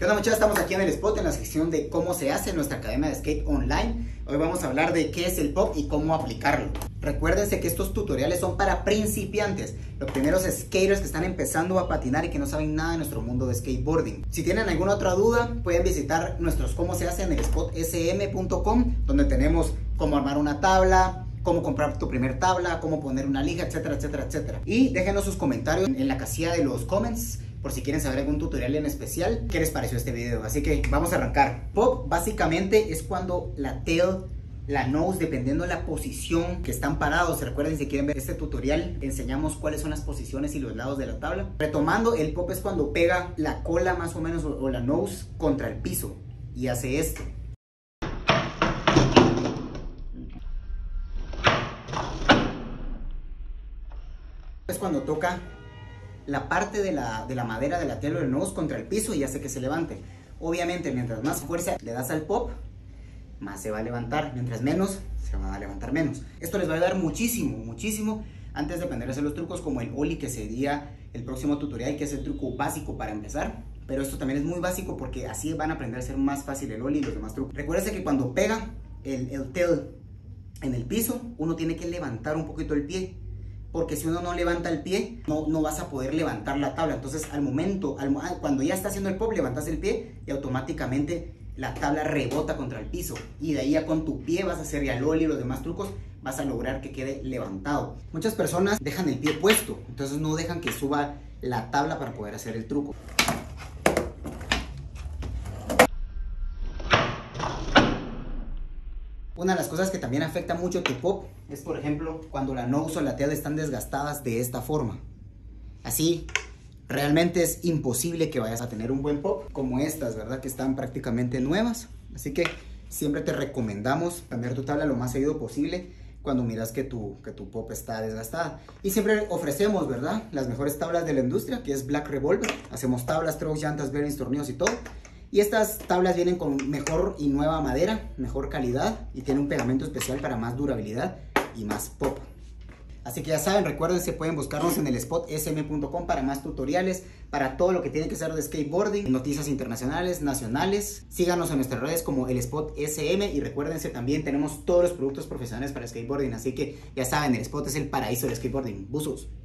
Bueno, muchachos, estamos aquí en el spot en la sección de cómo se hace en nuestra academia de skate online. Hoy vamos a hablar de qué es el pop y cómo aplicarlo. Recuérdense que estos tutoriales son para principiantes, los primeros skaters que están empezando a patinar y que no saben nada de nuestro mundo de skateboarding. Si tienen alguna otra duda, pueden visitar nuestros cómo se hace en el spotsm.com, donde tenemos cómo armar una tabla, cómo comprar tu primer tabla, cómo poner una lija, etcétera, etcétera, etcétera. Y déjenos sus comentarios en la casilla de los comments por si quieren saber algún tutorial en especial. ¿Qué les pareció este video? Así que vamos a arrancar. Pop básicamente es cuando la tail, la nose, dependiendo de la posición que están parados. Recuerden, si quieren ver este tutorial, enseñamos cuáles son las posiciones y los lados de la tabla. Retomando, el pop es cuando pega la cola más o menos o la nose contra el piso y hace esto. Es cuando toca la parte de la madera de la tail o del nose contra el piso y hace que se levante. Obviamente, mientras más fuerza le das al pop, más se va a levantar. Mientras menos, se va a levantar menos. Esto les va a ayudar muchísimo, muchísimo antes de aprender a hacer los trucos como el ollie, que sería el próximo tutorial, que es el truco básico para empezar. Pero esto también es muy básico porque así van a aprender a hacer más fácil el ollie y los demás trucos. Recuérdense que cuando pega el tail en el piso, uno tiene que levantar un poquito el pie, porque si uno no levanta el pie, no vas a poder levantar la tabla. Entonces al momento, cuando ya está haciendo el pop, levantas el pie y automáticamente la tabla rebota contra el piso. Y de ahí ya con tu pie vas a hacer ya el ollie y los demás trucos, vas a lograr que quede levantado. Muchas personas dejan el pie puesto, entonces no dejan que suba la tabla para poder hacer el truco. Una de las cosas que también afecta mucho tu pop es, por ejemplo, cuando la nose o la tail están desgastadas de esta forma. Así, realmente es imposible que vayas a tener un buen pop como estas, ¿verdad? Que están prácticamente nuevas. Así que siempre te recomendamos cambiar tu tabla lo más seguido posible cuando miras que tu pop está desgastada. Y siempre ofrecemos, ¿verdad?, las mejores tablas de la industria, que es Black Revolver. Hacemos tablas, strokes, llantas, bearings, tornillos y todo. Y estas tablas vienen con mejor y nueva madera, mejor calidad, y tienen un pegamento especial para más durabilidad y más pop. Así que ya saben, recuerden, se pueden buscarnos en el spotsm.com para más tutoriales, para todo lo que tiene que ser de skateboarding, noticias internacionales, nacionales. Síganos en nuestras redes como el Spot SM y recuérdense, también tenemos todos los productos profesionales para skateboarding. Así que ya saben, el Spot es el paraíso del skateboarding. Buzos.